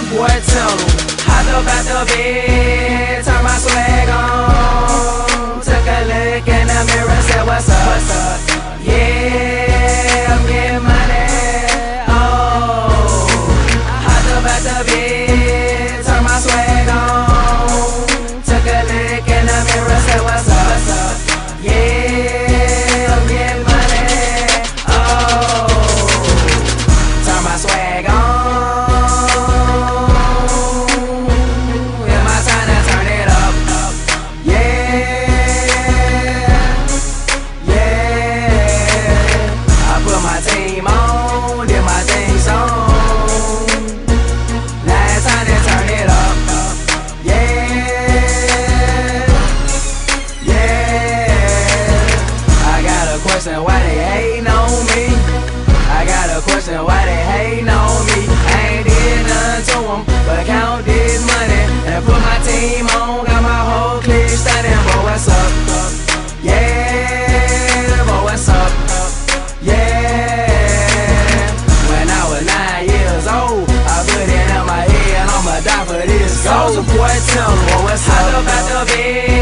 boy tell him. Hopped up out the bed, turned my swag on, took a look in the mirror, said what's up, what's up? Yeah, I'm getting money. Oh, hopped up out the bed, turned my swag on, took a look in the mirror, said what's up, what's up? Yeah, I'm getting money. Oh, turn my swag on. Why they hating on me? I got a question, why they hating on me? I ain't did nothing to them, but count this money and put my team on, got my whole clique standing. Boy, what's up? Yeah, boy, what's up? Yeah. When I was 9 years old, I put it in my head, I'ma die for this gold. So boy, tell me, boy, what's up? Hopped up out the bed.